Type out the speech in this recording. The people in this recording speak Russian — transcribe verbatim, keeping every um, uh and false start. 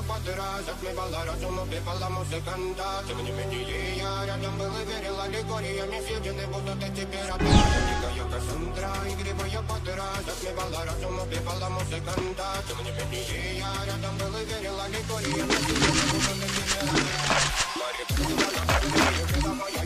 подыра, затмевала разум, убивала музыканта. Тем не менее я рядом был и верил аллегориями, съедены будут эти пираты. Дикая Кассандра, игривая подыра, затмевала разум, убивала музыканта. Тем не менее я рядом был и верил аллегориями, съедены будут эти пираты. Мария,